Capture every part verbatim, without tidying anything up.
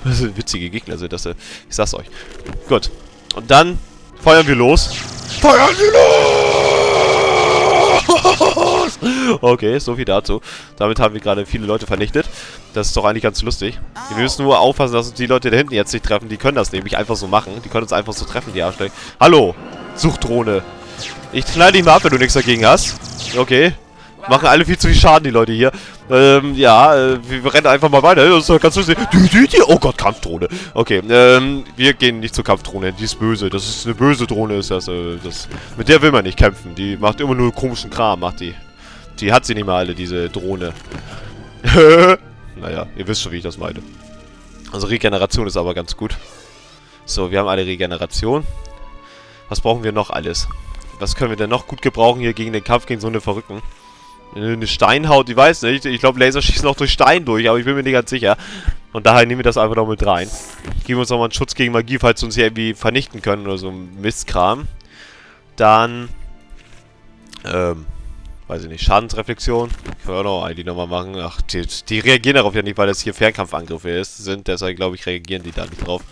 Witzige Gegner sind das. Ich sag's euch. Gut. Und dann feuern wir los. Feuern wir los! Okay, so viel dazu. Damit haben wir gerade viele Leute vernichtet. Das ist doch eigentlich ganz lustig. Wir müssen nur aufpassen, dass uns die Leute da hinten jetzt nicht treffen. Die können das nämlich einfach so machen. Die können uns einfach so treffen, die Arschlöcher. Hallo! Suchdrohne. Ich knall dich mal ab, wenn du nichts dagegen hast. Okay. Machen alle viel zu viel Schaden, die Leute hier. Ähm, ja, äh, wir rennen einfach mal weiter. Das ist doch ganz lustig. Oh Gott, Kampfdrohne. Okay, ähm, wir gehen nicht zur Kampfdrohne. Die ist böse. Das ist eine böse Drohne, ist das. Äh, das mit der will man nicht kämpfen. Die macht immer nur komischen Kram, macht die. Die hat sie nicht mal alle, diese Drohne. Naja, ihr wisst schon, wie ich das meine. Also Regeneration ist aber ganz gut. So, wir haben alle Regeneration. Was brauchen wir noch alles? Was können wir denn noch gut gebrauchen hier gegen den Kampf gegen so eine Verrückten? Eine Steinhaut, ich weiß nicht. Ich glaube, Laser schießen auch durch Stein durch, aber ich bin mir nicht ganz sicher. Und daher nehmen wir das einfach noch mit rein. Geben uns nochmal einen Schutz gegen Magie, falls sie uns hier irgendwie vernichten können oder so ein Mistkram. Dann, ähm, weiß ich nicht, Schadensreflexion. Können wir auch eigentlich nochmal machen. Ach, die, die reagieren darauf ja nicht, weil das hier Fernkampfangriffe ist, sind. Deshalb, glaube ich, reagieren die da nicht drauf.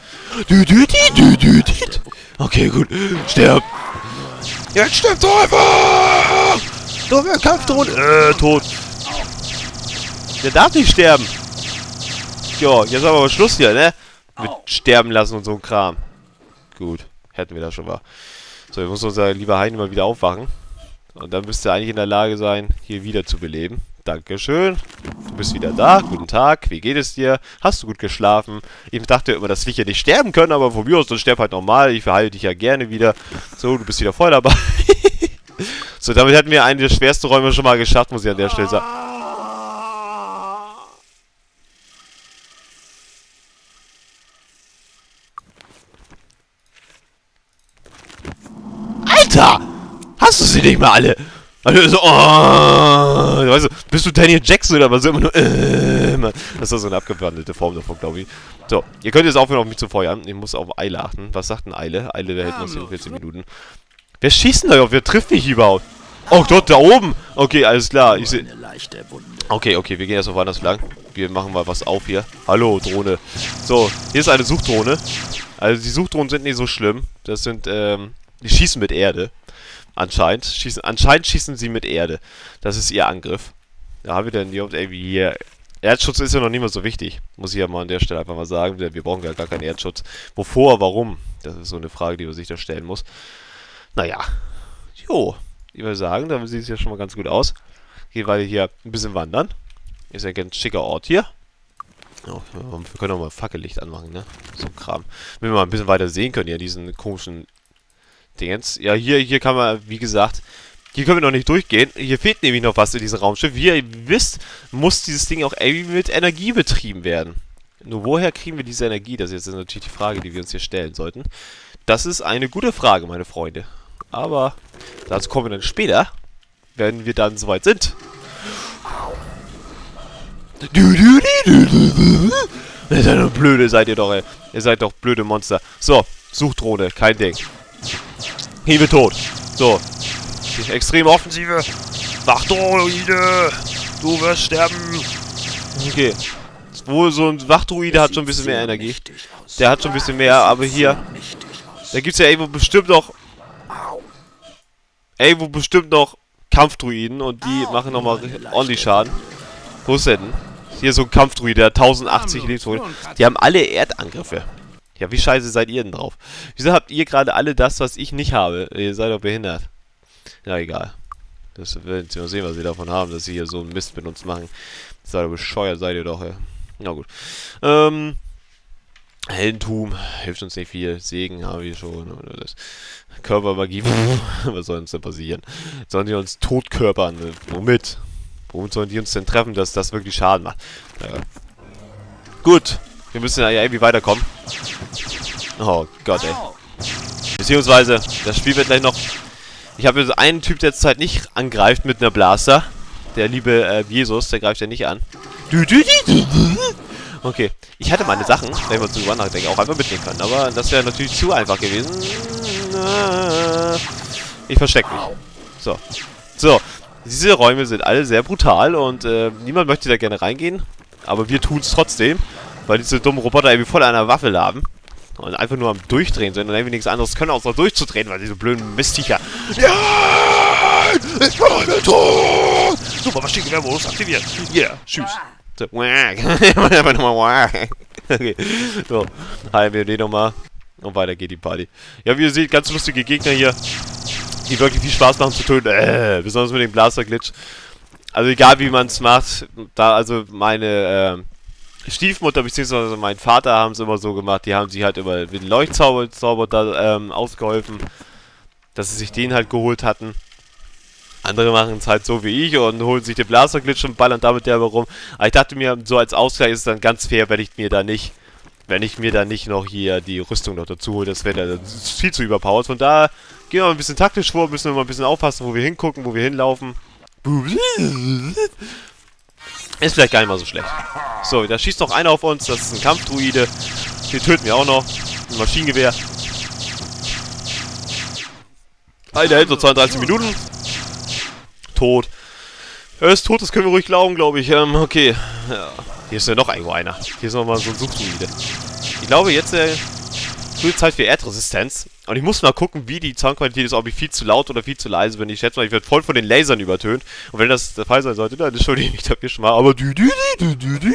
Okay, gut. Sterb! Jetzt stirbt doch einfach! Dumme Kampfdrohne! Äh, tot. Der darf nicht sterben. Jo, jetzt haben wir aber Schluss hier, ne? Mit sterben lassen und so ein Kram. Gut, hätten wir das schon mal. So, jetzt muss unser lieber Heini mal wieder aufwachen. Und dann müsste er eigentlich in der Lage sein, hier wieder zu beleben. Dankeschön. Du bist wieder da. Guten Tag. Wie geht es dir? Hast du gut geschlafen? Ich dachte immer, dass Viecher nicht sterben können, aber von mir aus, dann sterb halt normal. Ich verhalte dich ja gerne wieder. So, du bist wieder voll dabei. So, damit hätten wir einen der schwersten Räume schon mal geschafft, muss ich an der Stelle sagen. Alter! Hast du sie nicht mehr alle? Also so, oh, weißt du, bist du Daniel Jackson oder was immer nur, äh, Mann. Das ist so eine abgewandelte Form davon, glaube ich. So, ihr könnt jetzt aufhören, auf mich zu feuern. Ich muss auf Eile achten. Was sagt denn Eile? Eile, der hält noch vierundvierzig Minuten. Wer schießt denn da auf? Wer trifft mich überhaupt? Oh, dort, da oben! Okay, alles klar. Ich sehe. Okay, okay, wir gehen erst mal woanders lang. Wir machen mal was auf hier. Hallo, Drohne. So, hier ist eine Suchdrohne. Also, die Suchdrohnen sind nicht so schlimm. Das sind, ähm, die schießen mit Erde. Anscheinend. Schießen, anscheinend schießen sie mit Erde. Das ist ihr Angriff. Da haben wir denn die irgendwie hier. Erdschutz ist ja noch nicht mehr so wichtig. Muss ich ja mal an der Stelle einfach mal sagen. Wir brauchen ja gar keinen Erdschutz. Wovor, warum? Das ist so eine Frage, die man sich da stellen muss. Naja. Jo. Ich würde sagen, da sieht es ja schon mal ganz gut aus. Gehen wir hier ein bisschen wandern. Ist ja ein ganz schicker Ort hier. Oh, wir können auch mal Fackellicht anmachen, ne? So ein Kram. Wenn wir mal ein bisschen weiter sehen können, ja, diesen komischen Dingens. Ja, hier, hier kann man, wie gesagt, hier können wir noch nicht durchgehen. Hier fehlt nämlich noch was in diesem Raumschiff. Wie ihr wisst, muss dieses Ding auch irgendwie mit Energie betrieben werden. Nur woher kriegen wir diese Energie? Das ist jetzt natürlich die Frage, die wir uns hier stellen sollten. Das ist eine gute Frage, meine Freunde. Aber dazu kommen wir dann später, wenn wir dann soweit sind. Ihr seid doch blöde, seid ihr doch, ey. Ihr seid doch blöde Monster. So, Suchdrohne, kein Ding. Hiebe tot. So. Die extreme Offensive. Wachdroide. Du wirst sterben. Okay. Wohl so ein Wachdroide hat schon ein bisschen mehr Energie. Der hat schon ein bisschen mehr, aber hier. Da gibt es ja irgendwo bestimmt noch. Irgendwo bestimmt noch Kampfdruiden und die machen nochmal ordentlich Schaden. Wo ist der denn? Hier so ein Kampfdruide, der tausendachtzig Lebenspunkte. Die haben alle Erdangriffe. Ja, wie scheiße seid ihr denn drauf? Wieso habt ihr gerade alle das, was ich nicht habe? Ihr seid doch behindert. Ja, egal. Das werden Sie mal sehen, was sie davon haben, dass sie hier so einen Mist mit uns machen. Seid ihr bescheuert, seid ihr doch, ja. Na gut. Ähm... Heldentum hilft uns nicht viel. Segen haben wir schon. Oder das Körpermagie. Was soll uns denn passieren? Sollen die uns totkörpern? Womit? Womit sollen die uns denn treffen, dass das wirklich Schaden macht? Ja. Gut. Wir müssen ja irgendwie weiterkommen. Oh Gott, ey. Beziehungsweise, das Spiel wird gleich noch... Ich habe so einen Typ, der zurzeit nicht angreift mit einer Blaster. Der liebe äh, Jesus, der greift ja nicht an. Okay. Ich hätte meine Sachen, wenn ich mal drüber nachdenke, auch einfach mitnehmen können. Aber das wäre natürlich zu einfach gewesen. Ich verstecke mich. So. So. Diese Räume sind alle sehr brutal und äh, niemand möchte da gerne reingehen. Aber wir tun es trotzdem. weil diese dummen Roboter irgendwie voll an der Waffe haben. Und einfach nur am Durchdrehen sind und irgendwie nichts anderes können, außer durchzudrehen, weil diese blöden Mistviecher. Ja! Ich bin tot! Super, Maschinengewehrmodus aktiviert. Yeah, tschüss. So, einfach nochmal. Okay, so, halten wir den nochmal. Und weiter geht die Party. Ja, wie ihr seht, ganz lustige Gegner hier, die wirklich viel Spaß machen zu töten. Äh, besonders mit dem Blaster-Glitch. Also egal wie man es macht, da also meine äh, Stiefmutter bzw. mein Vater haben es immer so gemacht, die haben sich halt immer mit dem Leuchtzauber Zauber da ähm, ausgeholfen, dass sie sich den halt geholt hatten. Andere machen es halt so wie ich und holen sich den Blaster-Glitch und ballern damit derbe rum. Aber ich dachte mir, so als Ausgleich ist es dann ganz fair, wenn ich mir da nicht, wenn ich mir da nicht noch hier die Rüstung noch dazu hole. Das wäre dann viel zu überpowered. Von daher gehen wir mal ein bisschen taktisch vor, müssen wir mal ein bisschen aufpassen, wo wir hingucken, wo wir hinlaufen. Ist vielleicht gar nicht mal so schlecht. So, da schießt noch einer auf uns, das ist ein Kampfdruide. Den töten wir auch noch. Ein Maschinengewehr. Einer hält so zweiunddreißig Minuten. Tot. Er ist tot, das können wir ruhig glauben, glaube ich. Ähm, okay. Ja. Hier ist ja noch irgendwo einer. Hier ist nochmal so ein Suchdruide. Ich glaube, jetzt äh, gute Zeit für Erdresistenz. Und ich muss mal gucken, wie die Soundqualität ist, ob ich viel zu laut oder viel zu leise bin. Ich schätze mal, ich werde voll von den Lasern übertönt. Und wenn das der Fall sein sollte, dann entschuldige ich mich dafür schon mal. Aber dü dü dü dü dü.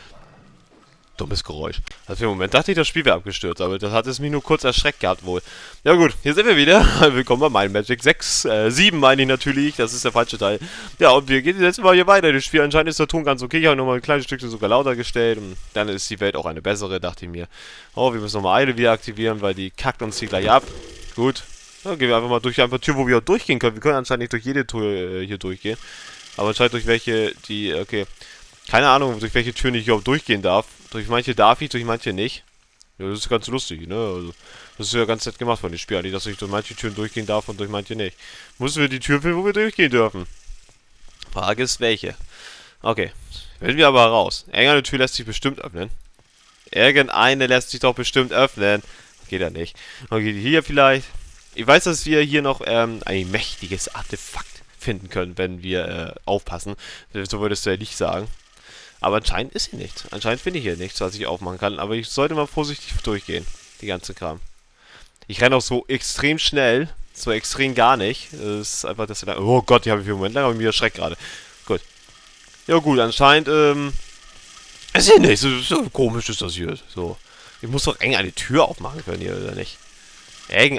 Dummes Geräusch. Also für den Moment dachte ich, das Spiel wäre abgestürzt, aber das hat es mich nur kurz erschreckt gehabt wohl. Ja gut, hier sind wir wieder. Willkommen bei Might and Magic sechs, äh, sieben meine ich natürlich, das ist der falsche Teil. Ja, und wir gehen jetzt mal hier weiter. Das Spiel anscheinend ist der Ton ganz okay. Ich habe nochmal ein kleines Stückchen sogar lauter gestellt und dann ist die Welt auch eine bessere, dachte ich mir. Oh, wir müssen nochmal Eile wieder aktivieren, weil die kackt uns hier gleich ab. Gut. Dann gehen wir einfach mal durch eine Tür, wo wir auch durchgehen können. Wir können anscheinend nicht durch jede Tür äh, hier durchgehen. Aber anscheinend durch welche, die, okay. Keine Ahnung, durch welche Türen ich überhaupt durchgehen darf. Durch manche darf ich, durch manche nicht. Ja, das ist ganz lustig, ne? Also, das ist ja ganz nett gemacht von den Spielern, dass ich durch manche Türen durchgehen darf und durch manche nicht. Müssen wir die Tür finden, wo wir durchgehen dürfen? Frage ist, welche? Okay. Wählen wir aber heraus. Irgendeine Tür lässt sich bestimmt öffnen. Irgendeine lässt sich doch bestimmt öffnen. Geht ja nicht. Okay, hier vielleicht. Ich weiß, dass wir hier noch ähm, ein mächtiges Artefakt finden können, wenn wir äh, aufpassen. So würdest du ja nicht sagen. Aber anscheinend ist hier nichts. Anscheinend finde ich hier nichts, was ich aufmachen kann. Aber ich sollte mal vorsichtig durchgehen. Die ganze Kram. Ich renne auch so extrem schnell. So extrem gar nicht. Das ist einfach, dass wir da... Oh Gott, die habe ich für einen Moment lang, aber mir erschreckt gerade. Gut. Ja gut, anscheinend, ähm... ist hier nichts. So, so komisch ist das hier. So. Ich muss doch eng eine Tür aufmachen können hier, oder nicht? Eng...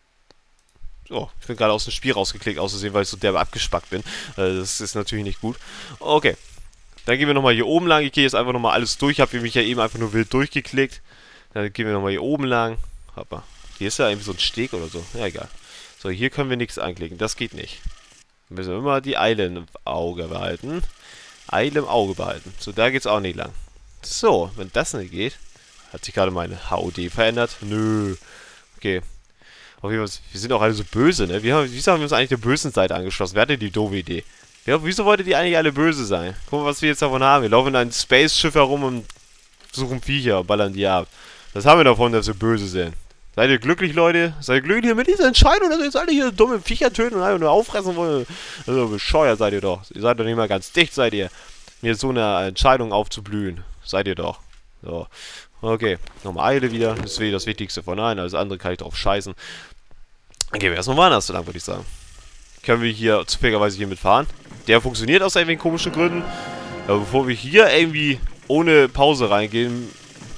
Oh, ich bin gerade aus dem Spiel rausgeklickt, auszusehen, weil ich so derbe abgespackt bin. Also das ist natürlich nicht gut. Okay. Dann gehen wir nochmal hier oben lang. Ich gehe jetzt einfach nochmal alles durch. Ich habe mich ja eben einfach nur wild durchgeklickt. Dann gehen wir nochmal hier oben lang. Hoppa. Hier ist ja irgendwie so ein Steg oder so. Ja, egal. So, hier können wir nichts anklicken. Das geht nicht. Wir müssen immer die Eile im Auge behalten. Eile im Auge behalten. So, da geht's auch nicht lang. So, wenn das nicht geht. Hat sich gerade meine H U D verändert? Nö. Okay. Auf jeden Fall, wir sind auch alle so böse, ne? Wir haben, wieso haben wir uns eigentlich der bösen Seite angeschlossen? Wer hatte die doofe Idee? Ja, wieso wollte die eigentlich alle böse sein? Guck mal, was wir jetzt davon haben. Wir laufen in einem Space-Schiff herum und suchen Viecher und ballern die ab. Was haben wir davon, dass wir böse sind? Seid ihr glücklich, Leute? Seid ihr glücklich mit dieser Entscheidung, dass ihr jetzt alle hier dumme Viecher töten und einfach nur auffressen wollen? Also bescheuert seid ihr doch. Ihr seid doch nicht mal ganz dicht, seid ihr. Mir so eine Entscheidung aufzublühen. Seid ihr doch. So. Okay. Nochmal Eile wieder. Das ist wieder das Wichtigste von allen. Alles andere kann ich drauf scheißen. Dann gehen wir erstmal woanders lang, würde ich sagen. Können wir hier zufälligerweise hier mitfahren? Der funktioniert aus irgendwelchen komischen Gründen. Aber bevor wir hier irgendwie ohne Pause reingehen...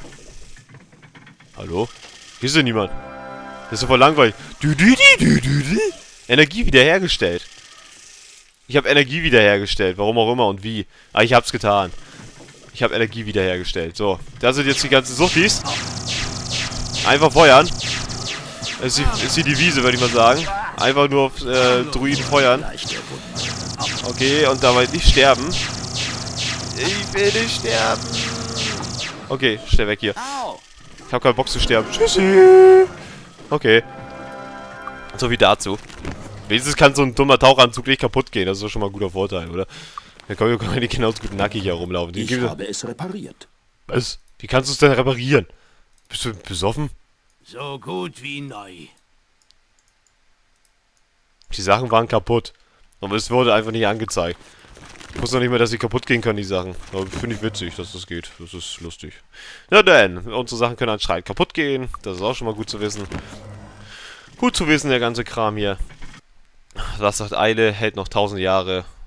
Hallo? Hier ist ja niemand. Das ist doch voll langweilig. Du, du, du, du, du, du. Energie wiederhergestellt. Ich habe Energie wiederhergestellt. Warum auch immer und wie. Aber ich hab's getan. Ich habe Energie wiederhergestellt. So. Da sind jetzt die ganzen Suffis. Einfach feuern. Ist die, ist die Devise, würde ich mal sagen. Einfach nur auf äh, Druiden feuern. Okay, und dabei nicht sterben. Ich will nicht sterben. Okay, schnell weg hier. Ich habe keinen Bock zu sterben. Tschüssi. Okay. So wie dazu. Wenigstens kann so ein dummer Tauchanzug nicht kaputt gehen. Das ist doch schon mal ein guter Vorteil, oder? Da können wir nicht genauso gut nackig hier rumlaufen. Ich habe es repariert. Was? Wie kannst du es denn reparieren? Bist du besoffen? So gut wie neu. Die Sachen waren kaputt. Aber es wurde einfach nicht angezeigt. Ich wusste noch nicht mehr, dass sie kaputt gehen kann, die Sachen. Aber finde ich witzig, dass das geht. Das ist lustig. Na denn, unsere Sachen können anscheinend kaputt gehen. Das ist auch schon mal gut zu wissen. Gut zu wissen, der ganze Kram hier. Das sagt Eile, hält noch tausend Jahre.